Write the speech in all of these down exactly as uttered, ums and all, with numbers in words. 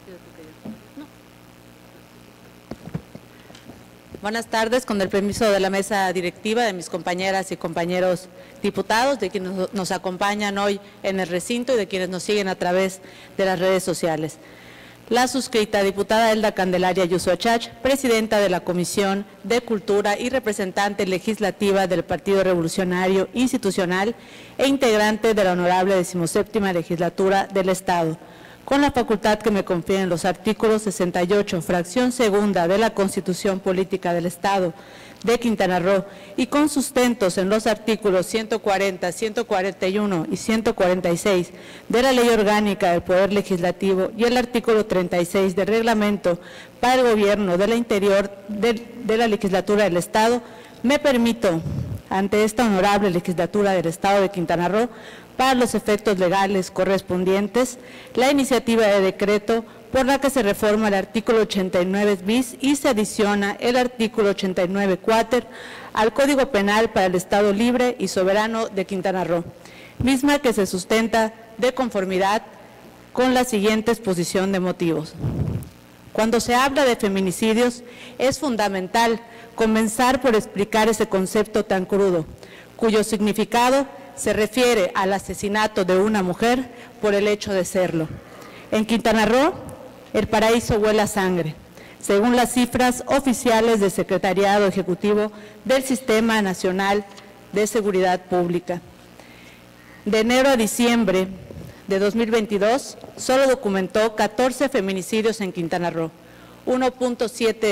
Buenas tardes, con el permiso de la mesa directiva, de mis compañeras y compañeros diputados, de quienes nos acompañan hoy en el recinto y de quienes nos siguen a través de las redes sociales. La suscrita diputada Elda Candelaria Ayuso Achach, presidenta de la Comisión de Cultura y representante legislativa del Partido Revolucionario Institucional e integrante de la honorable decimoséptima legislatura del Estado, con la facultad que me confieren los artículos sesenta y ocho, fracción segunda de la Constitución Política del Estado de Quintana Roo y con sustentos en los artículos ciento cuarenta, ciento cuarenta y uno y ciento cuarenta y seis de la Ley Orgánica del Poder Legislativo y el artículo treinta y seis del Reglamento para el Gobierno del Interior de, de la Legislatura del Estado, me permito, ante esta honorable legislatura del Estado de Quintana Roo, para los efectos legales correspondientes, la iniciativa de decreto por la que se reforma el artículo ochenta y nueve bis y se adiciona el artículo ochenta y nueve cuater al Código Penal para el Estado Libre y Soberano de Quintana Roo, misma que se sustenta de conformidad con la siguiente exposición de motivos. Cuando se habla de feminicidios, es fundamental comenzar por explicar ese concepto tan crudo, cuyo significado se refiere al asesinato de una mujer por el hecho de serlo. En Quintana Roo, el paraíso huele a sangre, según las cifras oficiales del Secretariado Ejecutivo del Sistema Nacional de Seguridad Pública. De enero a diciembre de dos mil veintidós, solo documentó catorce feminicidios en Quintana Roo, uno punto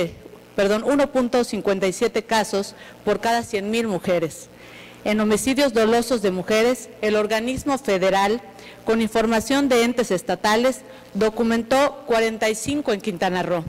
cincuenta y siete casos por cada cien mil mujeres. En homicidios dolosos de mujeres, el organismo federal, con información de entes estatales, documentó cuarenta y cinco en Quintana Roo,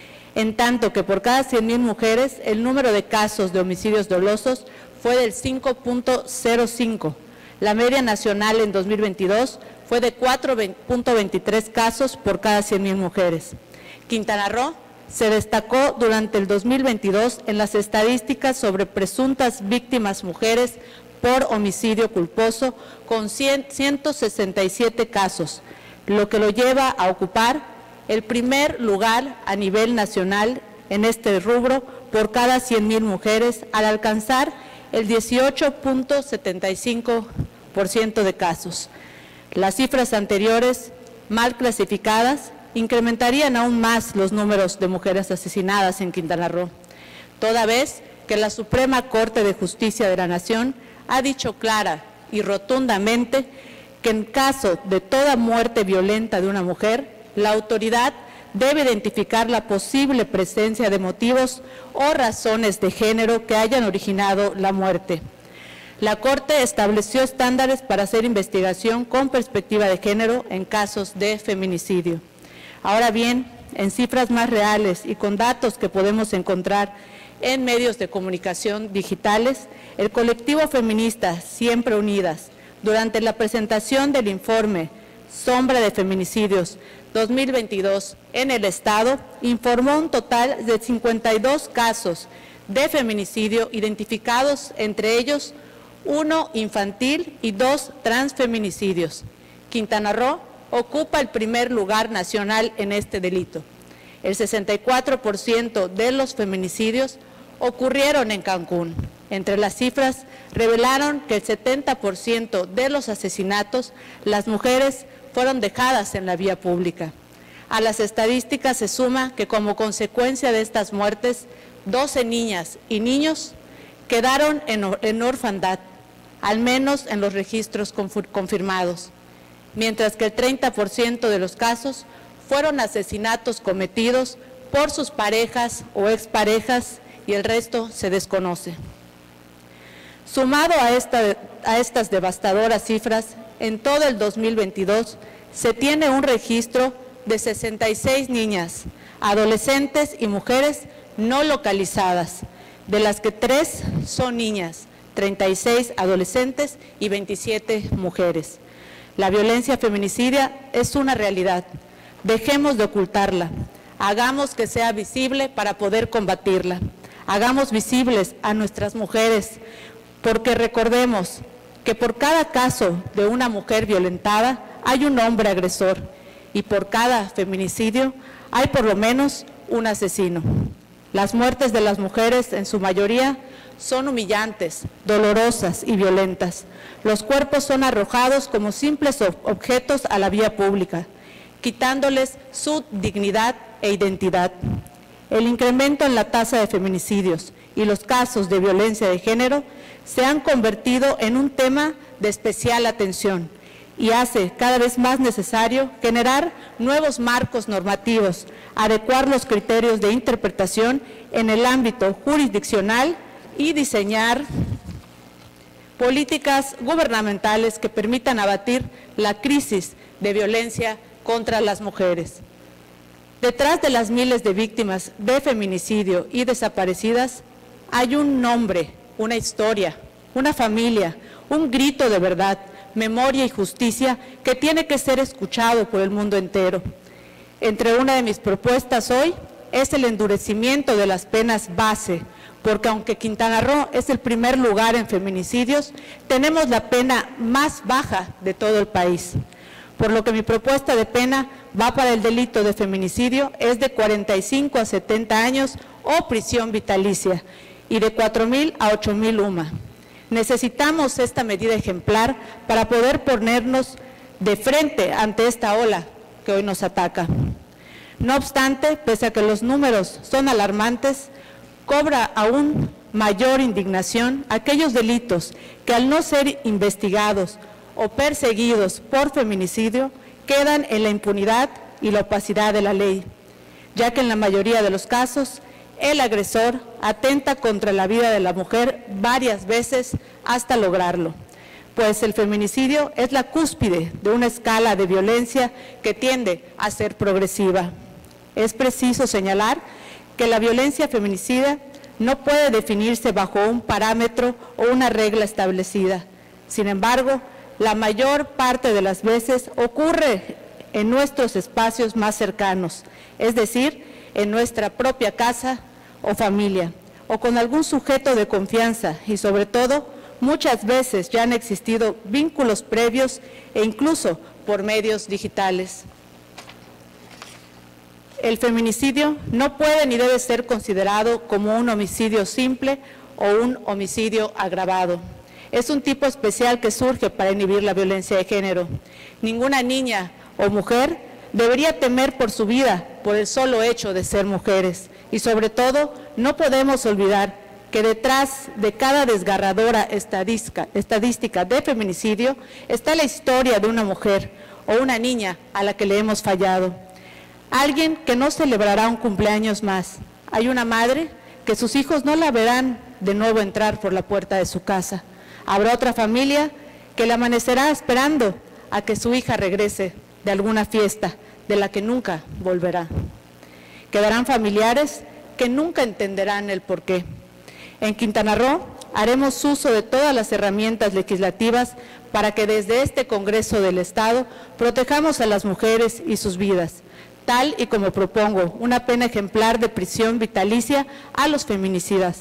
en tanto que por cada cien mil mujeres, el número de casos de homicidios dolosos fue del cinco punto cero cinco. La media nacional en dos mil veintidós fue de cuatro punto veintitrés casos por cada cien mil mujeres. Quintana Roo se destacó durante el dos mil veintidós en las estadísticas sobre presuntas víctimas mujeres por homicidio culposo con ciento sesenta y siete casos, lo que lo lleva a ocupar el primer lugar a nivel nacional en este rubro por cada cien mil mujeres, al alcanzar el dieciocho punto setenta y cinco por ciento de casos. Las cifras anteriores, mal clasificadas, incrementarían aún más los números de mujeres asesinadas en Quintana Roo, toda vez que la Suprema Corte de Justicia de la Nación ha dicho clara y rotundamente que en caso de toda muerte violenta de una mujer, la autoridad debe identificar la posible presencia de motivos o razones de género que hayan originado la muerte. La Corte estableció estándares para hacer investigación con perspectiva de género en casos de feminicidio. Ahora bien, en cifras más reales y con datos que podemos encontrar en medios de comunicación digitales, el colectivo feminista Siempre Unidas, durante la presentación del informe Sombra de Feminicidios dos mil veintidós en el Estado, informó un total de cincuenta y dos casos de feminicidio identificados, entre ellos uno infantil y dos transfeminicidios. Quintana Roo ocupa el primer lugar nacional en este delito. El sesenta y cuatro por ciento de los feminicidios ocurrieron en Cancún. Entre las cifras, revelaron que el setenta por ciento de los asesinatos, las mujeres fueron dejadas en la vía pública. A las estadísticas se suma que como consecuencia de estas muertes, doce niñas y niños quedaron en, en orfandad, al menos en los registros confirmados, mientras que el treinta por ciento de los casos fueron asesinatos cometidos por sus parejas o exparejas y el resto se desconoce. Sumado a, esta, a estas devastadoras cifras, en todo el dos mil veintidós se tiene un registro de sesenta y seis niñas, adolescentes y mujeres no localizadas, de las que tres son niñas, treinta y seis adolescentes y veintisiete mujeres. La violencia feminicidia es una realidad. Dejemos de ocultarla. Hagamos que sea visible para poder combatirla. Hagamos visibles a nuestras mujeres, porque recordemos que por cada caso de una mujer violentada hay un hombre agresor y por cada feminicidio hay por lo menos un asesino. Las muertes de las mujeres, en su mayoría, son humillantes, dolorosas y violentas. Los cuerpos son arrojados como simples objetos a la vía pública, quitándoles su dignidad e identidad. El incremento en la tasa de feminicidios y los casos de violencia de género se han convertido en un tema de especial atención y hace cada vez más necesario generar nuevos marcos normativos, adecuar los criterios de interpretación en el ámbito jurisdiccional y diseñar políticas gubernamentales que permitan abatir la crisis de violencia contra las mujeres. Detrás de las miles de víctimas de feminicidio y desaparecidas hay un nombre, una historia, una familia, un grito de verdad, memoria y justicia que tiene que ser escuchado por el mundo entero. Entre una de mis propuestas hoy es el endurecimiento de las penas base, porque aunque Quintana Roo es el primer lugar en feminicidios, tenemos la pena más baja de todo el país. Por lo que mi propuesta de pena va para el delito de feminicidio, es de cuarenta y cinco a setenta años o prisión vitalicia y de cuatro mil a ocho mil U M A. Necesitamos esta medida ejemplar para poder ponernos de frente ante esta ola que hoy nos ataca. No obstante, pese a que los números son alarmantes, cobra aún mayor indignación aquellos delitos que al no ser investigados o perseguidos por feminicidio quedan en la impunidad y la opacidad de la ley, ya que en la mayoría de los casos el agresor atenta contra la vida de la mujer varias veces hasta lograrlo, pues el feminicidio es la cúspide de una escala de violencia que tiende a ser progresiva. Es preciso señalar que la violencia feminicida no puede definirse bajo un parámetro o una regla establecida. Sin embargo, la mayor parte de las veces ocurre en nuestros espacios más cercanos, es decir, en nuestra propia casa o familia, o con algún sujeto de confianza y sobre todo, muchas veces ya han existido vínculos previos e incluso por medios digitales. El feminicidio no puede ni debe ser considerado como un homicidio simple o un homicidio agravado. Es un tipo especial que surge para inhibir la violencia de género. Ninguna niña o mujer debería temer por su vida por el solo hecho de ser mujeres. Y sobre todo, no podemos olvidar que detrás de cada desgarradora estadística, estadística de feminicidio está la historia de una mujer o una niña a la que le hemos fallado. Alguien que no celebrará un cumpleaños más. Hay una madre que sus hijos no la verán de nuevo entrar por la puerta de su casa. Habrá otra familia que la amanecerá esperando a que su hija regrese de alguna fiesta de la que nunca volverá. Quedarán familiares que nunca entenderán el porqué. En Quintana Roo haremos uso de todas las herramientas legislativas para que desde este Congreso del Estado protejamos a las mujeres y sus vidas, tal y como propongo una pena ejemplar de prisión vitalicia a los feminicidas,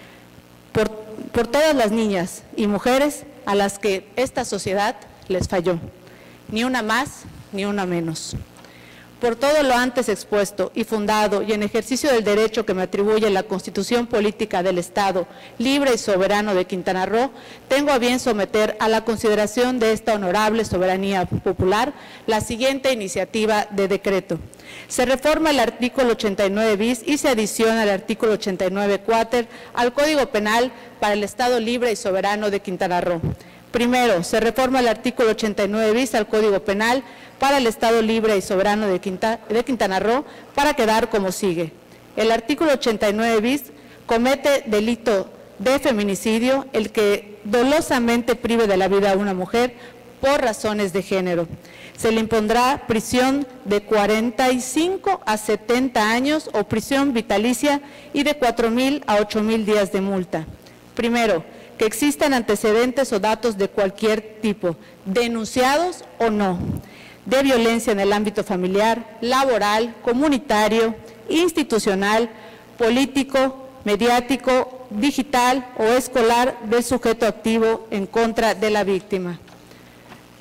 por, por todas las niñas y mujeres a las que esta sociedad les falló, ni una más ni una menos. Por todo lo antes expuesto y fundado y en ejercicio del derecho que me atribuye la Constitución Política del Estado Libre y Soberano de Quintana Roo, tengo a bien someter a la consideración de esta honorable soberanía popular la siguiente iniciativa de decreto. Se reforma el artículo ochenta y nueve bis y se adiciona el artículo ochenta y nueve cuater al Código Penal para el Estado Libre y Soberano de Quintana Roo. Primero, se reforma el artículo ochenta y nueve bis al Código Penal para el Estado Libre y Soberano de, Quinta, de Quintana Roo para quedar como sigue. El artículo ochenta y nueve bis comete delito de feminicidio el que dolosamente prive de la vida a una mujer por razones de género. Se le impondrá prisión de cuarenta y cinco a setenta años o prisión vitalicia y de cuatro mil a ocho mil días de multa. Primero, que existan antecedentes o datos de cualquier tipo, denunciados o no, de violencia en el ámbito familiar, laboral, comunitario, institucional, político, mediático, digital o escolar del sujeto activo en contra de la víctima.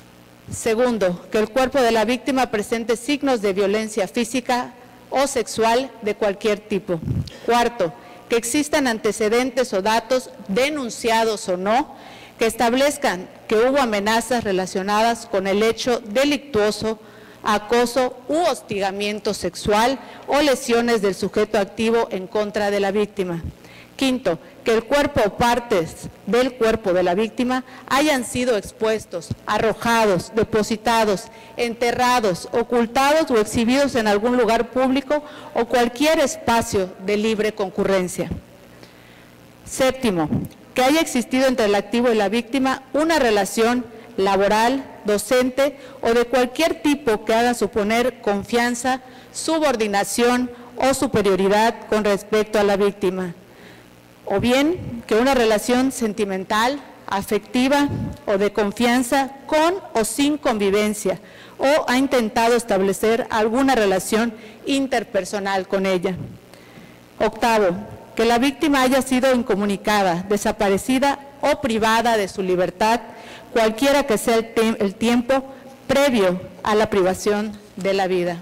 Segundo, que el cuerpo de la víctima presente signos de violencia física o sexual de cualquier tipo. Cuarto, que existan antecedentes o datos, denunciados o no, que establezcan que hubo amenazas relacionadas con el hecho delictuoso, acoso u hostigamiento sexual o lesiones del sujeto activo en contra de la víctima. Quinto, que el cuerpo o partes del cuerpo de la víctima hayan sido expuestos, arrojados, depositados, enterrados, ocultados o exhibidos en algún lugar público o cualquier espacio de libre concurrencia. Séptimo, que haya existido entre el activo y la víctima una relación laboral, docente o de cualquier tipo que haga suponer confianza, subordinación o superioridad con respecto a la víctima. O bien que una relación sentimental, afectiva o de confianza con o sin convivencia, o ha intentado establecer alguna relación interpersonal con ella. Octavo, que la víctima haya sido incomunicada, desaparecida o privada de su libertad, cualquiera que sea el, el tiempo previo a la privación de la vida.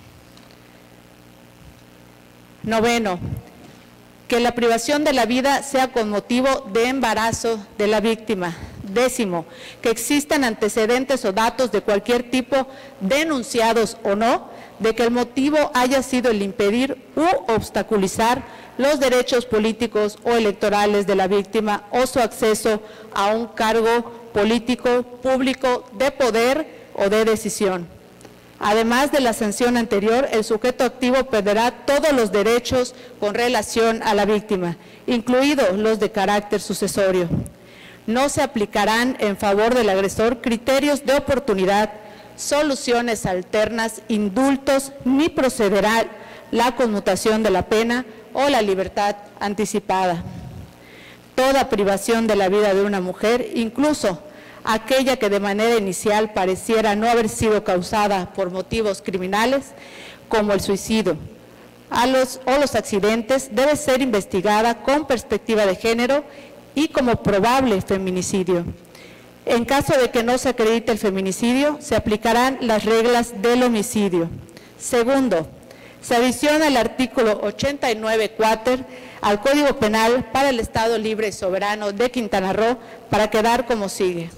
Noveno, que la privación de la vida sea con motivo de embarazo de la víctima. Décimo, que existan antecedentes o datos de cualquier tipo, denunciados o no, de que el motivo haya sido el impedir u obstaculizar los derechos políticos o electorales de la víctima o su acceso a un cargo político, público, de poder o de decisión. Además de la sanción anterior, el sujeto activo perderá todos los derechos con relación a la víctima, incluidos los de carácter sucesorio. No se aplicarán en favor del agresor criterios de oportunidad, soluciones alternas, indultos, ni procederá la conmutación de la pena o la libertad anticipada. Toda privación de la vida de una mujer, incluso aquella que de manera inicial pareciera no haber sido causada por motivos criminales, como el suicidio a los, o los accidentes, debe ser investigada con perspectiva de género y como probable feminicidio. En caso de que no se acredite el feminicidio, se aplicarán las reglas del homicidio. Segundo, se adiciona el artículo ochenta y nueve cuater al Código Penal para el Estado Libre y Soberano de Quintana Roo para quedar como sigue.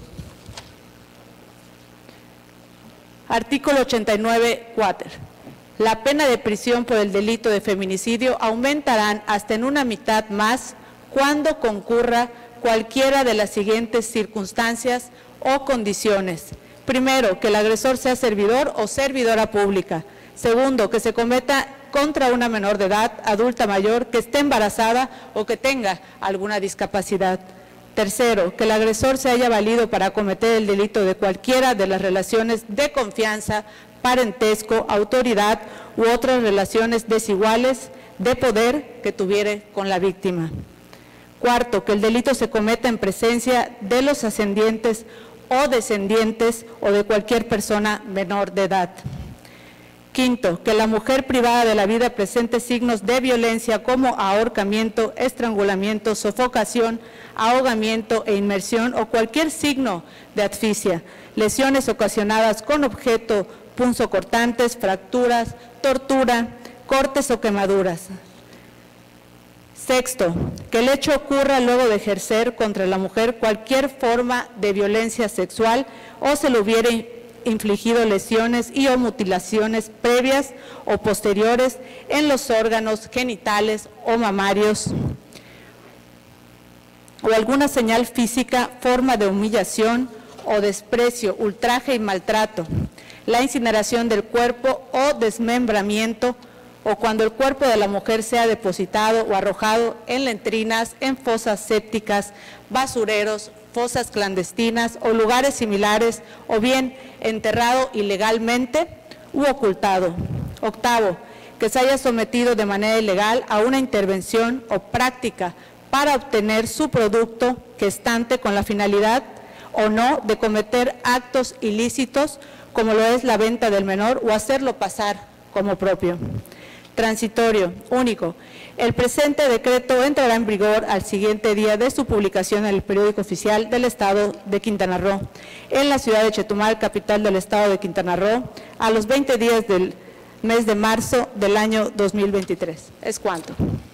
Artículo ochenta y nueve cuater. La pena de prisión por el delito de feminicidio aumentarán hasta en una mitad más cuando concurra cualquiera de las siguientes circunstancias o condiciones. Primero, que el agresor sea servidor o servidora pública. Segundo, que se cometa contra una menor de edad, adulta mayor, que esté embarazada o que tenga alguna discapacidad. Tercero, que el agresor se haya valido para cometer el delito de cualquiera de las relaciones de confianza, parentesco, autoridad u otras relaciones desiguales de poder que tuviere con la víctima. Cuarto, que el delito se cometa en presencia de los ascendientes o descendientes o de cualquier persona menor de edad. Quinto, que la mujer privada de la vida presente signos de violencia como ahorcamiento, estrangulamiento, sofocación, ahogamiento e inmersión o cualquier signo de asfixia, lesiones ocasionadas con objeto punzocortantes, fracturas, tortura, cortes o quemaduras. Sexto, que el hecho ocurra luego de ejercer contra la mujer cualquier forma de violencia sexual o se le hubiere infligido lesiones y o mutilaciones previas o posteriores en los órganos genitales o mamarios o alguna señal física, forma de humillación o desprecio, ultraje y maltrato, la incineración del cuerpo o desmembramiento, o cuando el cuerpo de la mujer sea depositado o arrojado en letrinas, en fosas sépticas, basureros, fosas clandestinas o lugares similares, o bien enterrado ilegalmente u ocultado. Octavo, que se haya sometido de manera ilegal a una intervención o práctica para obtener su producto gestante con la finalidad o no de cometer actos ilícitos como lo es la venta del menor o hacerlo pasar como propio. Transitorio. Único. El presente decreto entrará en vigor al siguiente día de su publicación en el Periódico Oficial del Estado de Quintana Roo, en la ciudad de Chetumal, capital del Estado de Quintana Roo, a los veinte días del mes de marzo del año dos mil veintitrés. Es cuanto.